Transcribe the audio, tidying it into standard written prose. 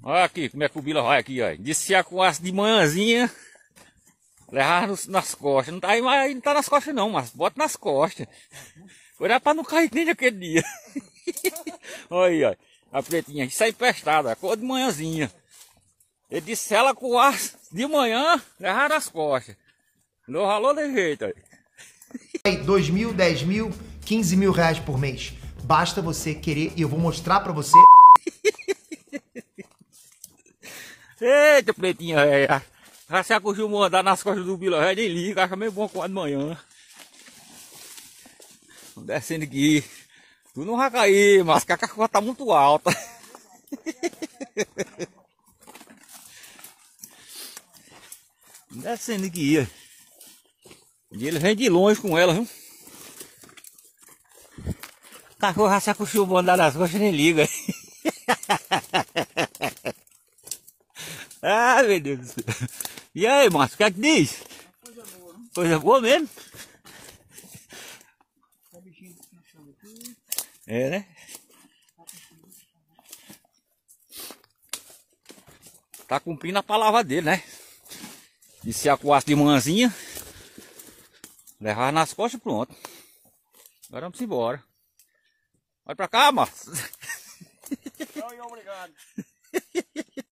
Olha aqui como é que o Bila vai aqui, ó. Descia com aço de manhãzinha. Levava nas costas. Não tá aí, mas não tá nas costas não, mas bota nas costas. Foi pra não cair nem naquele dia. Olha aí, ó. A pretinha. Isso é emprestada, a cor de manhãzinha. Ele disse ela com aço de manhã, levava nas costas. Não ralou de jeito, aí. 2 mil, 10 mil, 15 mil reais por mês. Basta você querer e eu vou mostrar pra você. Eita, pretinha, velho. Já se acostumou a andar nas costas do Bila, velho, nem liga, acha meio bom com a de manhã. Descendo aqui. Tu não vai cair, mas a cacua tá muito alta. Descendo aqui, ó. E ele vem de longe com ela, viu? O cachorro já se acostumou a andar nas costas, nem liga. Ah, meu Deus do céu. E aí, Márcio, o que é que diz? Coisa boa, né? Coisa boa mesmo? É, né? Tá cumprindo a palavra dele, né? Disse a coaça de manhãzinha. Levar nas costas e pronto. Agora vamos embora. Vai pra cá, Márcio. Não, obrigado.